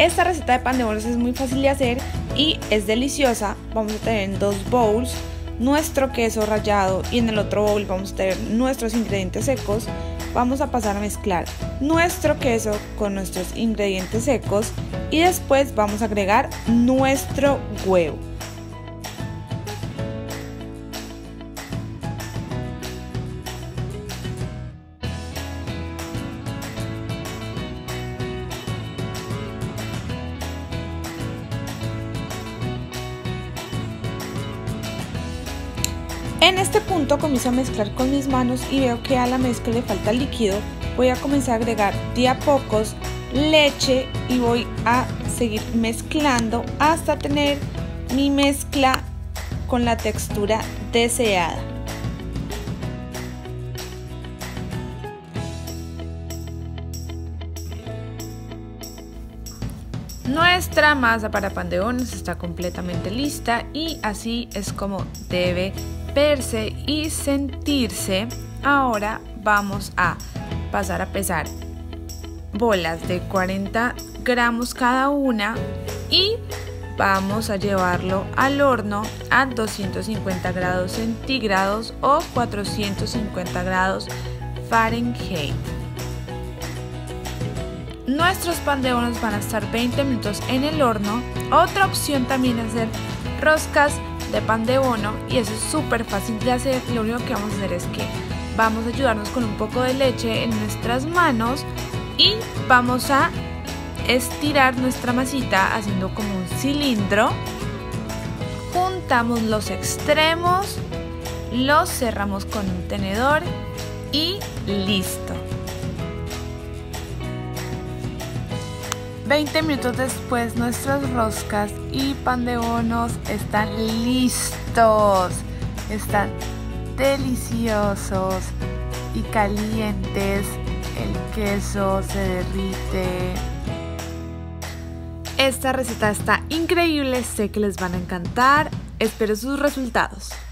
Esta receta de pan de bonos es muy fácil de hacer y es deliciosa. Vamos a tener en 2 bowls nuestro queso rallado y en el otro bowl vamos a tener nuestros ingredientes secos. Vamos a pasar a mezclar nuestro queso con nuestros ingredientes secos y después vamos a agregar nuestro huevo. En este punto comienzo a mezclar con mis manos y veo que a la mezcla le falta líquido. Voy a comenzar a agregar de a pocos leche y voy a seguir mezclando hasta tener mi mezcla con la textura deseada. Nuestra masa para pan de bonos está completamente lista y así es como debe verse y sentirse. Ahora vamos a pasar a pesar bolas de 40 gramos cada una y vamos a llevarlo al horno a 250 grados centígrados o 450 grados Fahrenheit. Nuestros pan de bonos van a estar 20 minutos en el horno. Otra opción también es hacer roscas de pan de bono y eso es súper fácil de hacer. Lo único que vamos a hacer es que vamos a ayudarnos con un poco de leche en nuestras manos y vamos a estirar nuestra masita haciendo como un cilindro. Juntamos los extremos, los cerramos con un tenedor y listo. 20 minutos después nuestras roscas y pan de bonos están listos. Están deliciosos y calientes. El queso se derrite. Esta receta está increíble, sé que les van a encantar. Espero sus resultados.